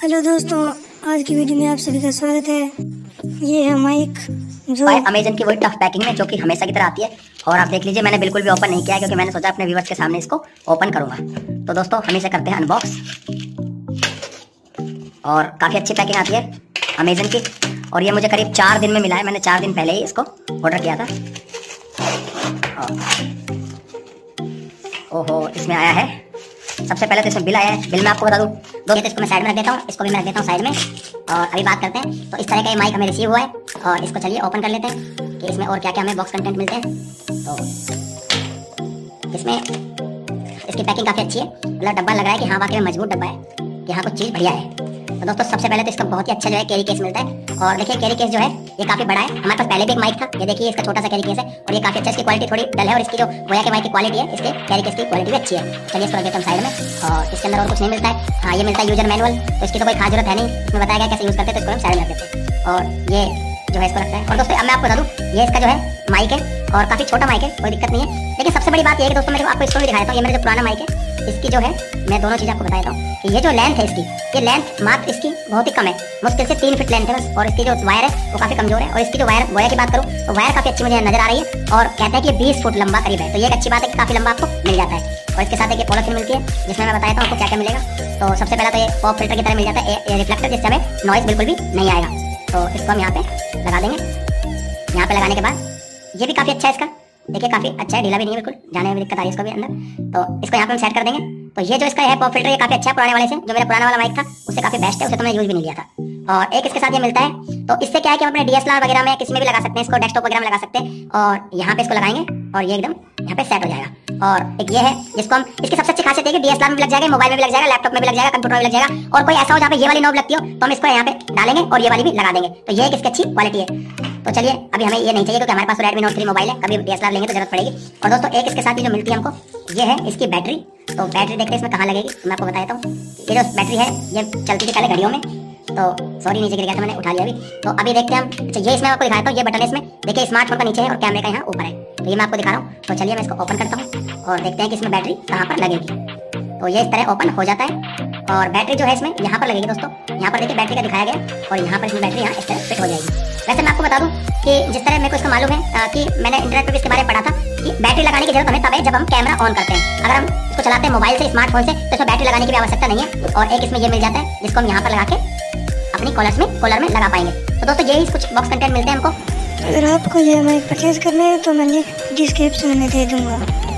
Hello दोस्तों, आज की वीडियो में आप सभी का स्वागत है। ये है माइक जो अमेजन की वही टफ पैकिंग में जो कि हमेशा की तरह आती है। और आप देख लीजिए, मैंने बिल्कुल भी ओपन नहीं किया क्योंकि मैंने सोचा अपने व्यूअर्स के सामने इसको ओपन करूंगा। तो दोस्तों हम इसे करते हैं अनबॉक्स। और काफ़ी अच्छी पैकिंग आती है अमेजन की। और ये मुझे करीब 4 दिन में मिला है। मैंने 4 दिन पहले ही इसको ऑर्डर किया था। ओहो, इसमें आया है सबसे पहले तो इसमें बिल आया है। बिल में आपको बता दूं तो इसको मैं साइड में रख देता हूँ, इसको भी मैं रख देता हूँ साइड में। और अभी बात करते हैं। तो इस तरह का ये माइक हमें रिसीव हुआ है और इसको चलिए ओपन कर लेते हैं कि इसमें और क्या क्या हमें बॉक्स कंटेंट मिलते हैं। तो इसमें इसकी पैकिंग काफ़ी अच्छी है, मतलब डब्बा लग रहा है कि हाँ वाकई में मजबूत डब्बा है कि हाँ कुछ चीज़ बढ़िया है। तो दोस्तों सबसे पहले तो इसका बहुत ही अच्छा जो है कैरी केस मिलता है। और देखिए कैरी केस जो है ये काफ़ी बड़ा है। हमारे पास पहले भी एक माइक था, ये देखिए इसका छोटा सा कैरी केस है और ये काफ़ी अच्छा, इसकी क्वालिटी थोड़ी डल है और इसकी जो बोया के माइक की क्वालिटी है, इसके कैरी केस की क्वालिटी भी अच्छी है। चलिए इसको रख देते हैं साइड में। और इसके अंदर और कुछ नहीं मिलता है। हाँ, ये मिलता है यूजर मैनुअल, तो इसकी तो कोई खास जरूरत है नहीं, इसमें बताया गया कैसे यूज़ करते हैं, तो इसको हम साइड में रख देते हैं। और ये जो है इसको रखता है। और दोस्तों अब मैं आपको बता दूं, ये इसका जो है माइक है और काफ़ी छोटा माइक है, कोई दिक्कत नहीं है। लेकिन सबसे बड़ी बात ये है कि दोस्तों मैं आपको इसको भी दिखाता हूँ। ये मेरा जो पुराना माइक है, इसकी जो है मैं दोनों चीज़ आपको बताता हूँ कि ये जो लेंथ है इसकी, ये लेंथ मात्र इसकी बहुत ही कम है, मुश्किल से 3 फीट लेंथ है बस। और इसकी जो वायर है वो काफ़ी कमजोर है। और इसकी जो वायर बोया की बात करूँ तो वायर काफ़ी अच्छी मुझे नजर आ रही है और कहते हैं कि 20 फुट लंबा करीब है। तो ये एक अच्छी बात है कि काफ़ी लंबा आपको मिल जाता है। और इसके साथ एक पॉलिथीन मिलती है जिसमें मैं बताता हूँ आपको क्या क्या मिलेगा। तो सबसे पहला तो ये पॉप फिल्टर की तरह मिल जाता है रिफ्लेक्टर, जिससे हमें नॉइज बिल्कुल भी नहीं आएगा। तो इसको हम यहाँ पे लगा देंगे। यहाँ पे लगाने के बाद ये भी काफ़ी अच्छा है, इसका देखिए काफ़ी अच्छा है, ढीला भी नहीं है बिल्कुल, जाने में दिक्कत आ रही है इसको भी अंदर। तो इसको यहाँ पे हम सेट कर देंगे। तो ये जो इसका है पॉप फिल्टर, ये काफ़ी अच्छा है पुराने वाले से। जो मेरा पुराना वाला माइक था उससे काफ़ी बेस्ट है, उसे तो मैंने यूज भी नहीं लिया था। और एक इसके साथ ये मिलता है। तो इससे क्या है कि हम अपने DSLR वगैरह में किसी में भी लगा सकते हैं, इसको डेस्कटॉप वगैरह में लगा सकते हैं। और यहाँ पे इसको लगाएंगे और ये एकदम यहाँ पे सेट हो जाएगा। और एक ये है जिसको हम, इसकी सबसे अच्छी खासियत है कि DSLR में भी लग जाएगा, मोबाइल में भी लग जाएगा, लैपटॉप में भी लग जाएगा, कंप्यूटर में भी लग जाएगा। और कोई ऐसा हो जहाँ पे ये वाली नॉब लगती हो तो हम इसको यहाँ पे डालेंगे और ये वाली भी लगा देंगे। तो ये एक इसकी अच्छी क्वालिटी है। तो चलिए अभी हमें ये नहीं चाहिए क्योंकि हमारे पास Redmi Note 3 मोबाइल है, कभी DSLR लेंगे तो जरूरत पड़ेगी। और दोस्तों एक इसके साथ ये जो मिलती है हमको, ये है इसकी बैटरी। तो बैटरी देखते हैं इसमें कहाँ लगेगी, मैं आपको बताता हूँ। ये जो बैटरी है ये चलती थी पहले घड़ियों में, तो सॉरी नीचे गिर गया था, मैंने उठा लिया अभी। तो अभी देखते हैं हम। अच्छा, ये इसमें आपको दिखाता हूँ, ये बटन है इसमें, देखिए स्मार्टफोन का नीचे है और कैमरे का यहाँ ऊपर है। तो ये मैं आपको दिखा रहा हूँ। तो चलिए मैं इसको ओपन करता हूँ और देखते हैं कि इसमें बैटरी कहाँ पर लगेगी। तो ये इस तरह ओपन हो जाता है और बैटरी जो है इसमें यहाँ पर लगेगी दोस्तों। यहाँ पर देखिए बैटरी का दिखाया गया और यहाँ पर इसमें बैटरी यहाँ इस तरह फिट हो जाएगी। वैसे मैं आपको बता दूं कि जिस तरह मेरे को इसका मालूम है कि मैंने इंटरनेट पर भी इसके बारे में पढ़ा था कि बैटरी लगाने की जरूरत हमें तब है जब हम कैमरा ऑन करते हैं। अगर हम इसको चलाते हैं मोबाइल से, स्मार्टफोन से, तो इसमें बैटरी लगाने की भी आवश्यकता नहीं है। और एक इसमें ये मिल जाता है जिसको हम यहाँ पर लगा के अपनी कॉलर में लगा पाएंगे। तो दोस्तों यही कुछ बॉक्स कंटेंट मिलते हैं हमको। अगर आपको ये माइक परचेज करना है तो मैं लिंक डिस्क्रिप्शन में दे दूंगा।